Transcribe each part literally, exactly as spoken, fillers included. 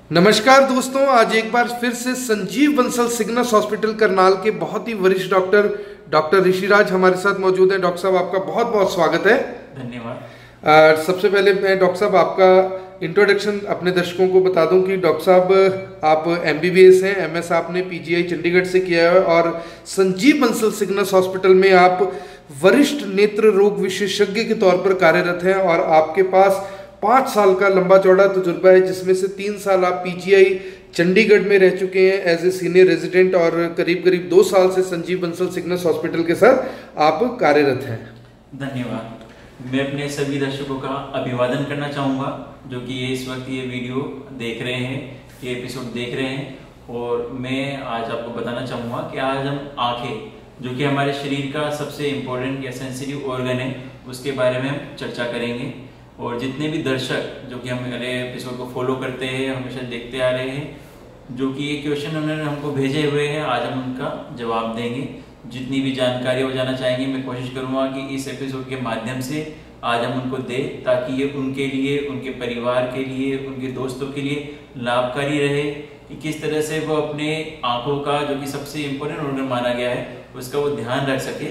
नमस्कार दोस्तों, आज एक बार फिर से संजीव बंसल सिग्नस हॉस्पिटल करनाल के बहुत ही वरिष्ठ डॉक्टर डॉक्टर ऋषिराज हमारे साथ मौजूद हैं। डॉक्टर साहब, आपका बहुत बहुत स्वागत है। धन्यवाद। सबसे पहले मैं डॉक्टर साहब आपका इंट्रोडक्शन अपने दर्शकों को बता दूं कि डॉक्टर साहब आप एमबीबीएस हैं, एमएस आपने पीजीआई चंडीगढ़ से किया है और संजीव बंसल सिग्नस हॉस्पिटल में आप वरिष्ठ नेत्र रोग विशेषज्ञ के तौर पर कार्यरत हैं और आपके पास पाँच साल का लंबा चौड़ा तजुर्बा है, जिसमें से तीन साल आप पीजीआई चंडीगढ़ में रह चुके हैं एज ए सीनियर रेजिडेंट और करीब करीब दो साल से संजीव बंसल सिग्नस हॉस्पिटल के साथ आप कार्यरत हैं। धन्यवाद। मैं अपने सभी दर्शकों का अभिवादन करना चाहूँगा जो कि ये इस वक्त ये वीडियो देख रहे हैं, ये एपिसोड देख रहे हैं। और मैं आज आपको बताना चाहूँगा कि आज हम आँखें, जो कि हमारे शरीर का सबसे इम्पोर्टेंट या सेंसिटिव ऑर्गन है, उसके बारे में हम चर्चा करेंगे। और जितने भी दर्शक जो कि हमारे एपिसोड को फॉलो करते हैं, हमेशा देखते आ रहे हैं, जो कि ये क्वेश्चन उन्होंने हमको भेजे हुए हैं, आज हम उनका जवाब देंगे। जितनी भी जानकारी वो जानना चाहेंगे, मैं कोशिश करूंगा कि इस एपिसोड के माध्यम से आज हम उनको दें, ताकि ये उनके लिए, उनके परिवार के लिए, उनके दोस्तों के लिए लाभकारी रहे कि किस तरह से वो अपने आंखों का, जो कि सबसे इम्पोर्टेंट ऑर्गन माना गया है, उसका वो ध्यान रख सके।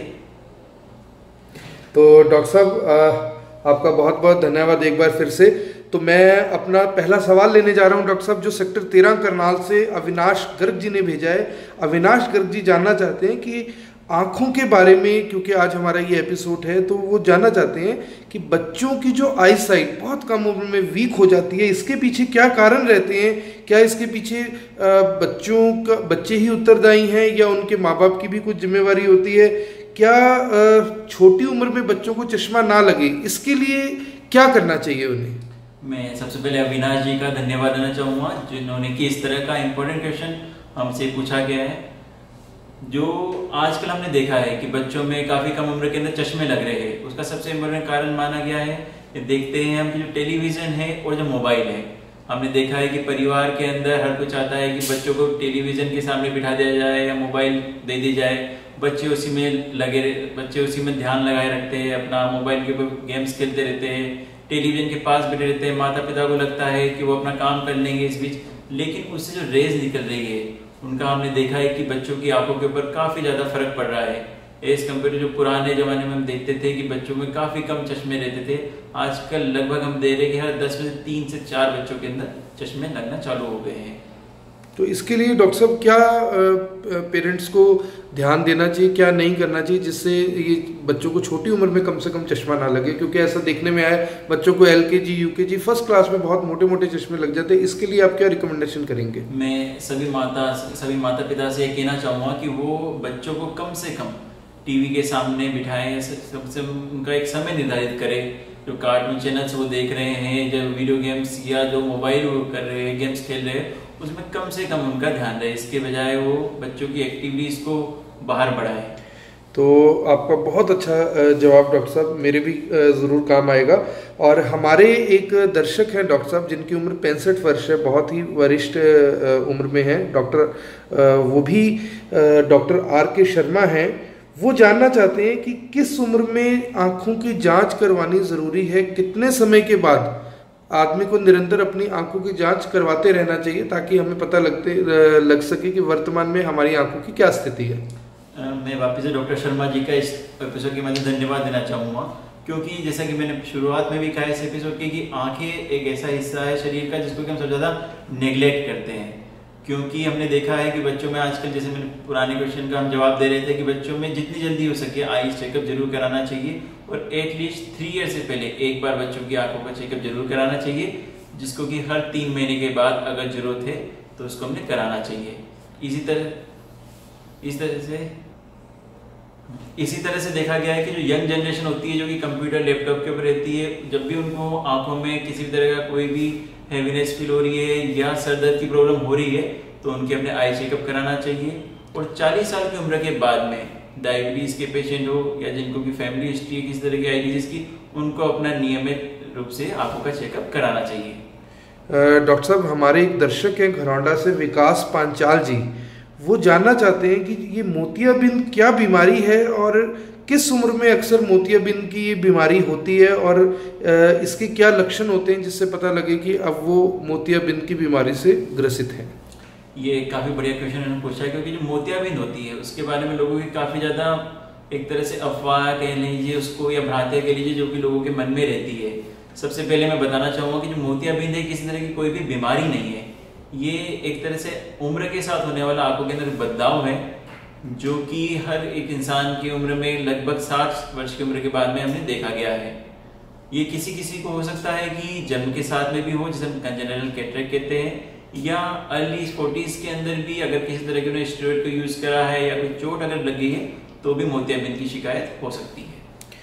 तो डॉक्टर साहब आपका बहुत बहुत धन्यवाद एक बार फिर से। तो मैं अपना पहला सवाल लेने जा रहा हूं डॉक्टर साहब, जो सेक्टर तेरह करनाल से अविनाश गर्ग जी ने भेजा है। अविनाश गर्ग जी जानना चाहते हैं कि आँखों के बारे में, क्योंकि आज हमारा ये एपिसोड है, तो वो जानना चाहते हैं कि बच्चों की जो आई साइट बहुत कम उम्र में वीक हो जाती है, इसके पीछे क्या कारण रहते हैं? क्या इसके पीछे बच्चों का बच्चे ही उत्तरदायी हैं या उनके माँ बाप की भी कुछ जिम्मेवारी होती है? क्या छोटी उम्र में बच्चों को चश्मा ना लगे, इसके लिए क्या करना चाहिए उन्हें? मैं सबसे पहले अविनाश जी का धन्यवाद देना चाहूँगा जिन्होंने कि इस तरह का इम्पोर्टेंट क्वेश्चन हमसे पूछा गया है। जो आजकल हमने देखा है कि बच्चों में काफ़ी कम उम्र के अंदर चश्मे लग रहे हैं, उसका सबसे इम्पोर्टेंट कारण माना गया है कि देखते हैं हम कि जो टेलीविज़न है और जो मोबाइल है, हमने देखा है कि परिवार के अंदर हर कोई चाहता है कि बच्चों को टेलीविज़न के सामने बिठा दिया जाए या मोबाइल दे दी जाए। बच्चे उसी में लगे बच्चे उसी में ध्यान लगाए रखते हैं, अपना मोबाइल के ऊपर गेम्स खेलते रहते हैं, टेलीविज़न के पास बैठे रहते हैं। माता पिता को लगता है कि वो अपना काम कर लेंगे इस बीच, लेकिन उससे जो रेज निकल रही है उनका हमने देखा है कि बच्चों की आंखों के ऊपर काफ़ी ज़्यादा फर्क पड़ रहा है एज कम्पेयर टू जो पुराने ज़माने में हम देखते थे कि बच्चों में काफ़ी कम चश्मे रहते थे। आजकल लगभग हम दे रहे कि हर दस में से तीन से चार बच्चों के अंदर चश्मे लगना चालू हो गए हैं। तो इसके लिए डॉक्टर साहब क्या पेरेंट्स को ध्यान देना चाहिए, क्या नहीं करना चाहिए, जिससे ये बच्चों को छोटी उम्र में कम से कम चश्मा ना लगे? क्योंकि ऐसा देखने में आया बच्चों को एलकेजी यूकेजी फर्स्ट क्लास में बहुत मोटे मोटे चश्मे लग जाते हैं। इसके लिए आप क्या रिकमेंडेशन करेंगे? मैं सभी माता सभी माता पिता से कहना चाहूँगा कि वो बच्चों को कम से कम टीवी के सामने बिठाएं, सबसे उनका एक समय निर्धारित करें। जो कार्टून चैनल्स वो देख रहे हैं, जो वीडियो गेम्स या जो मोबाइल वो कर रहे हैं, गेम्स खेल रहे हैं, उसमें कम से कम उनका ध्यान रहे। इसके बजाय वो बच्चों की एक्टिविटीज़ को बाहर बढ़ाए। तो आपका बहुत अच्छा जवाब डॉक्टर साहब, मेरे भी ज़रूर काम आएगा। और हमारे एक दर्शक हैं डॉक्टर साहब जिनकी उम्र पैंसठ वर्ष है, बहुत ही वरिष्ठ उम्र में है डॉक्टर, वो भी डॉक्टर आर के शर्मा हैं। वो जानना चाहते हैं कि किस उम्र में आँखों की जांच करवानी ज़रूरी है, कितने समय के बाद आदमी को निरंतर अपनी आंखों की जांच करवाते रहना चाहिए ताकि हमें पता लगते लग सके कि वर्तमान में हमारी आंखों की क्या स्थिति है। मैं वापस से डॉक्टर शर्मा जी का इस एपिसोड के माध्यम से धन्यवाद देना चाहूँगा, क्योंकि जैसा कि मैंने शुरुआत में भी कहा इस एपिसोड की कि आंखें एक ऐसा हिस्सा है शरीर का जिसको कि हम सबसे ज़्यादा नेग्लेक्ट करते हैं। क्योंकि हमने देखा है कि बच्चों में आजकल, जैसे मैंने पुराने क्वेश्चन का हम जवाब दे रहे थे, कि बच्चों में जितनी जल्दी हो सके आई चेकअप जरूर कराना चाहिए और एटलीस्ट थ्री ईयर से पहले एक बार बच्चों की आंखों का चेकअप जरूर कराना चाहिए, जिसको कि हर तीन महीने के बाद अगर जरूरत है तो उसको हमने कराना चाहिए। इसी तरह इस तरह से इसी तरह से देखा गया है कि जो यंग जनरेशन होती है, जो कि कंप्यूटर लैपटॉप के ऊपर रहती है, जब भी उनको आंखों में किसी तरह का कोई भी हैवीनेस फील हो रही है या सर दर्द की प्रॉब्लम हो रही है, तो उनके अपने आई चेकअप कराना चाहिए। और चालीस साल की उम्र के बाद में डायबिटीज के पेशेंट हो या जिनको की फैमिली हिस्ट्री है किसी तरह की आई डिजीज की, उनको अपना नियमित रूप से आंखों का चेकअप कराना चाहिए। डॉक्टर साहब, हमारे एक दर्शक हैं घरौंडा से, विकास पांचाल जी, वो जानना चाहते हैं कि ये मोतियाबिंद क्या बीमारी है और किस उम्र में अक्सर मोतियाबिंद की ये बीमारी होती है और इसके क्या लक्षण होते हैं जिससे पता लगे कि अब वो मोतियाबिंद की बीमारी से ग्रसित हैं? ये काफ़ी बढ़िया क्वेश्चन उन्होंने पूछा है, क्योंकि जो मोतियाबिंद होती है उसके बारे में लोगों की काफ़ी ज़्यादा एक तरह से अफवाह कह लीजिए उसको या भ्रांतियाँ कह लीजिए जो कि लोगों के मन में रहती है। सबसे पहले मैं बताना चाहूँगा कि जो मोतियाबिंद है किसी तरह की कोई भी बीमारी नहीं है, ये एक तरह से उम्र के साथ होने वाला आंखों के अंदर बदलाव है, जो कि हर एक इंसान की उम्र में लगभग साठ वर्ष की उम्र के बाद में हमने देखा गया है। ये किसी किसी को हो सकता है कि जन्म के साथ में भी हो, जिसे हम कंजेनिटल कैटरेक्ट कहते हैं, या अर्ली फोर्टीज के अंदर भी अगर किसी तरह के उन्होंने स्टेरॉइड को यूज करा है या कोई चोट अगर लगी है तो भी मोतियाबिंद की शिकायत हो सकती है।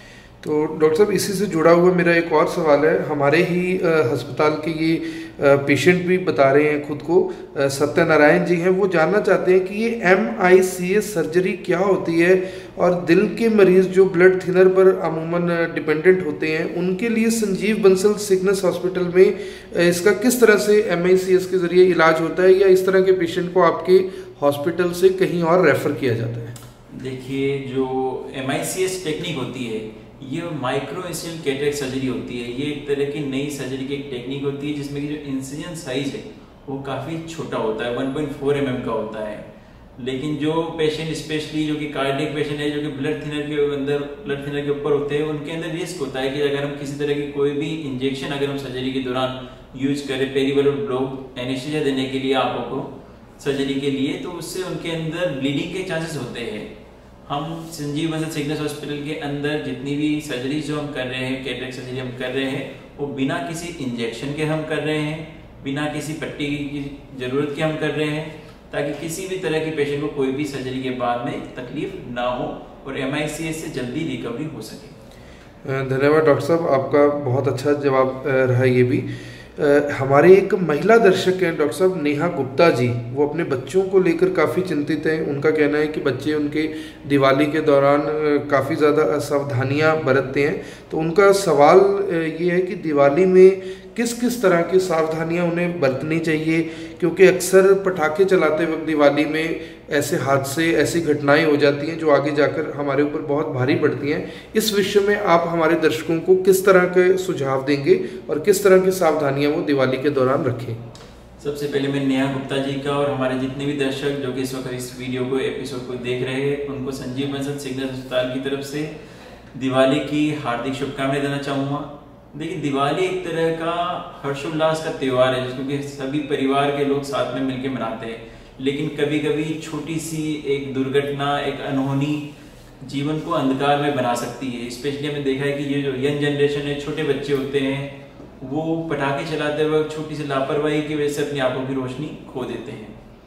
तो डॉक्टर साहब, इसी से जुड़ा हुआ मेरा एक और सवाल है। हमारे ही अस्पताल के ये पेशेंट भी बता रहे हैं खुद को, सत्यनारायण जी हैं, वो जानना चाहते हैं कि ये M I C S surgery क्या होती है और दिल के मरीज जो ब्लड थिनर पर अमूमन डिपेंडेंट होते हैं उनके लिए संजीव बंसल सिग्नस हॉस्पिटल में इसका किस तरह से एम आई सी एस के जरिए इलाज होता है, या इस तरह के पेशेंट को आपके हॉस्पिटल से कहीं और रेफर किया जाता है? देखिए, जो M I C S technique होती है ये माइक्रो इंसिजन कैटरेक्ट सर्जरी होती है। ये एक तरह की नई सर्जरी की एक टेक्निक होती है जिसमें कि जो इंसिजन साइज है वो काफ़ी छोटा होता है, one point four M M का होता है। लेकिन जो पेशेंट स्पेशली जो कि कार्डियक पेशेंट है, जो कि ब्लड थिनर के अंदर ब्लड थिनर के ऊपर होते हैं, उनके अंदर रिस्क होता है कि अगर हम किसी तरह की कोई भी इंजेक्शन अगर हम सर्जरी के दौरान यूज करें पेरिवेलर ब्लॉक एनेस्थीसिया देने के लिए आंखों को सर्जरी के लिए, तो उससे उनके अंदर ब्लीडिंग के चांसेस होते हैं। हम संजीव बंसल सिग्नस हॉस्पिटल के अंदर जितनी भी सर्जरी जो हम कर रहे हैं, कैटरेक्ट सर्जरी हम कर रहे हैं, वो बिना किसी इंजेक्शन के हम कर रहे हैं, बिना किसी पट्टी की जरूरत के हम कर रहे हैं, ताकि किसी भी तरह की पेशेंट को कोई भी सर्जरी के बाद में तकलीफ ना हो और एम आई सी एस से जल्दी रिकवरी हो सके। धन्यवाद डॉक्टर साहब, आपका बहुत अच्छा जवाब रहा ये भी। आ, हमारे एक महिला दर्शक हैं डॉक्टर साहब, नेहा गुप्ता जी, वो अपने बच्चों को लेकर काफ़ी चिंतित हैं। उनका कहना है कि बच्चे उनके दिवाली के दौरान काफ़ी ज़्यादा असावधानियां बरतते हैं। तो उनका सवाल ये है कि दिवाली में किस किस तरह की सावधानियां उन्हें बरतनी चाहिए, क्योंकि अक्सर पटाखे चलाते वक्त दिवाली में ऐसे हादसे, ऐसी घटनाएं हो जाती हैं जो आगे जाकर हमारे ऊपर बहुत भारी पड़ती हैं। इस विषय में आप हमारे दर्शकों को किस तरह के सुझाव देंगे और किस तरह की सावधानियां वो दिवाली के दौरान रखें? सबसे पहले मैं नेहा गुप्ता जी का और हमारे जितने भी दर्शक जो कि इस वक्त इस वीडियो को एपिसोड को देख रहे हैं, उनको संजीव बंसल सिग्नस अस्पताल की तरफ से दिवाली की हार्दिक शुभकामनाएं देना चाहूँगा। देखिए, दिवाली एक तरह का हर्षोल्लास का त्यौहार है जिसको कि सभी परिवार के लोग साथ में मिलकर मनाते हैं, लेकिन कभी कभी छोटी सी एक दुर्घटना, एक अनहोनी जीवन को अंधकार में बना सकती है। स्पेशली हमने देखा है कि ये जो यंग जनरेशन है, छोटे बच्चे होते हैं, वो पटाखे चलाते वक्त छोटी सी लापरवाही की वजह से अपनी आंखों की रोशनी खो देते हैं।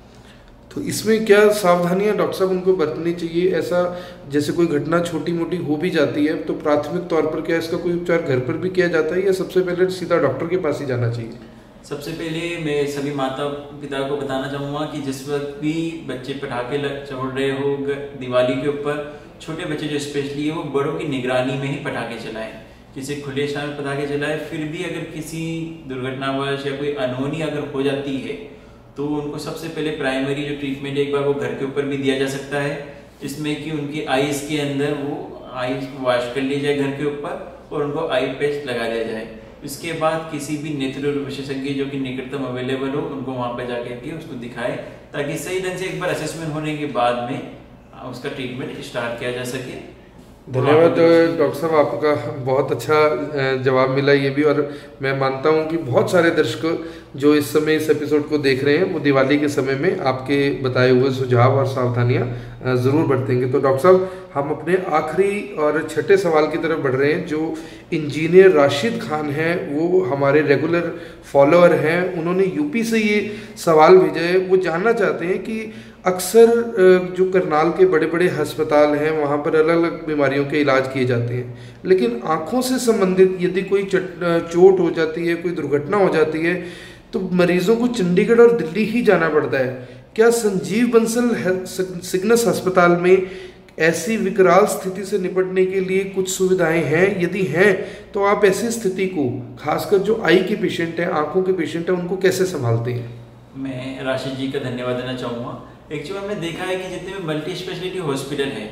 तो इसमें क्या सावधानियां डॉक्टर साहब उनको बरतनी चाहिए? ऐसा जैसे कोई घटना छोटी मोटी हो भी जाती है तो प्राथमिक तौर पर क्या इसका कोई उपचार घर पर भी किया जाता है, या सबसे पहले सीधा डॉक्टर के पास ही जाना चाहिए? सबसे पहले मैं सभी माता पिता को बताना चाहूँगा कि जिस वक्त भी बच्चे पटाखे छोड़ रहे हो दिवाली के ऊपर, छोटे बच्चे जो स्पेशली है वो बड़ों की निगरानी में ही पटाखे चलाएं। किसी खुले स्थान में पटाखे चलाएं, फिर भी अगर किसी दुर्घटनावश या कोई अनहोनी अगर हो जाती है तो उनको सबसे पहले प्राइमरी जो ट्रीटमेंट एक बार वो घर के ऊपर भी दिया जा सकता है, जिसमें कि उनकी आईज के अंदर वो आईज वॉश कर ली जाए घर के ऊपर और उनको आई पैच लगा दिया जाए। इसके बाद किसी भी नेत्र विशेषज्ञ जो कि निकटतम अवेलेबल हो उनको वहां पर जाकर के उसको दिखाए, ताकि सही ढंग से एक बार असेसमेंट होने के बाद में उसका ट्रीटमेंट स्टार्ट किया जा सके। धन्यवाद डॉक्टर साहब, आपका बहुत अच्छा जवाब मिला ये भी। और मैं मानता हूँ कि बहुत सारे दर्शक जो इस समय इस एपिसोड को देख रहे हैं वो दिवाली के समय में आपके बताए हुए सुझाव और सावधानियाँ ज़रूर बरतेंगे। तो डॉक्टर साहब, हम अपने आखिरी और छठे सवाल की तरफ बढ़ रहे हैं। जो इंजीनियर राशिद खान हैं वो हमारे रेगुलर फॉलोअर हैं, उन्होंने यूपी से ये सवाल भेजा है। वो जानना चाहते हैं कि अक्सर जो करनाल के बड़े बड़े अस्पताल हैं वहाँ पर अलग अलग बीमारियों के इलाज किए जाते हैं, लेकिन आँखों से संबंधित यदि कोई चोट हो जाती है, कोई दुर्घटना हो जाती है, तो मरीजों को चंडीगढ़ और दिल्ली ही जाना पड़ता है। क्या संजीव बंसल सिग्नस अस्पताल में ऐसी विकराल स्थिति से निपटने के लिए कुछ सुविधाएं हैं? यदि हैं तो आप ऐसी स्थिति को, खासकर जो आई के पेशेंट हैं, आँखों के पेशेंट हैं, उनको कैसे संभालते हैं? मैं राशिद जी का धन्यवाद देना चाहूँगा। एक्चुअली हमने देखा है कि जितने भी मल्टी स्पेशलिटी हॉस्पिटल हैं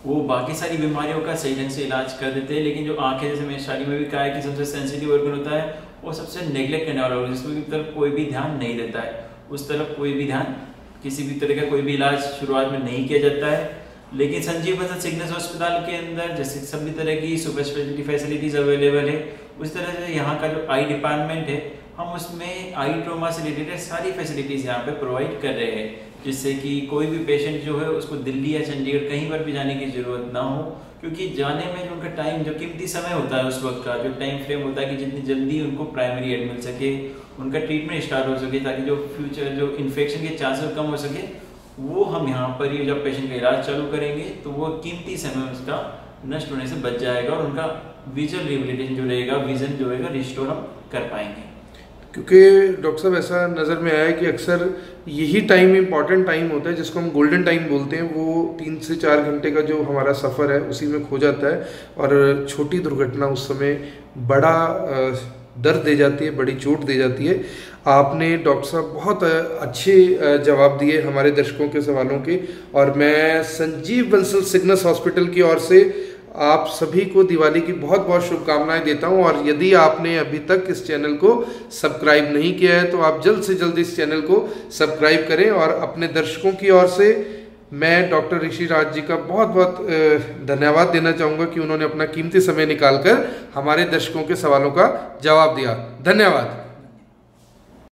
वो बाकी सारी बीमारियों का सही ढंग से इलाज कर देते हैं, लेकिन जो आंखें, जैसे मैंने स्टार्टिंग में भी कहा है कि सबसे सेंसिटिव ऑर्गन होता है, वो सबसे नेग्लेक्ट करने वाला ऑर्गन, जिसकी तरफ कोई भी ध्यान नहीं देता है, उस तरफ कोई भी ध्यान, किसी भी तरह का कोई भी इलाज शुरुआत में नहीं किया जाता है। लेकिन संजीव बंसल सिग्नेस हॉस्पिटल के अंदर जैसे सभी तरह की सुपर स्पेशलिटी फैसिलिटीज़ अवेलेबल है, उस तरह से यहाँ का जो आई डिपार्टमेंट है, हम उसमें आई ट्रोमा से रिलेटेड सारी फैसिलिटीज़ यहाँ पे प्रोवाइड कर रहे हैं, जिससे कि कोई भी पेशेंट जो है उसको दिल्ली या चंडीगढ़ कहीं पर भी जाने की ज़रूरत ना हो, क्योंकि जाने में जो उनका टाइम, जो कीमती समय होता है उस वक्त का, जो टाइम फ्रेम होता है कि जितनी जल्दी उनको प्राइमरी एड मिल सके, उनका ट्रीटमेंट स्टार्ट हो सके, ताकि जो फ्यूचर जो इन्फेक्शन के चांसेस कम हो सके, वो हम यहाँ पर ही जब पेशेंट का इलाज चालू करेंगे तो वो कीमती समय उसका नष्ट होने से बच जाएगा और उनका विजुअल रिहेबिलिटेशन जो रहेगा, विजन जो रहेगा, रिस्टोर हम कर पाएंगे। क्योंकि डॉक्टर साहब ऐसा नज़र में आया है कि अक्सर यही टाइम इम्पॉर्टेंट टाइम होता है जिसको हम गोल्डन टाइम बोलते हैं, वो तीन से चार घंटे का जो हमारा सफ़र है उसी में खो जाता है और छोटी दुर्घटना उस समय बड़ा दर्द दे जाती है, बड़ी चोट दे जाती है। आपने डॉक्टर साहब बहुत अच्छे जवाब दिए हमारे दर्शकों के सवालों के, और मैं संजीव बंसल सिग्नेस हॉस्पिटल की ओर से आप सभी को दिवाली की बहुत बहुत शुभकामनाएं देता हूं। और यदि आपने अभी तक इस चैनल को सब्सक्राइब नहीं किया है तो आप जल्द से जल्द इस चैनल को सब्सक्राइब करें। और अपने दर्शकों की ओर से मैं डॉक्टर ऋषि राज जी का बहुत बहुत धन्यवाद देना चाहूँगा कि उन्होंने अपना कीमती समय निकालकर हमारे दर्शकों के सवालों का जवाब दिया। धन्यवाद।